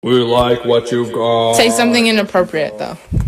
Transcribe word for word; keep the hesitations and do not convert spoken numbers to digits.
We like what you got. Say something inappropriate though.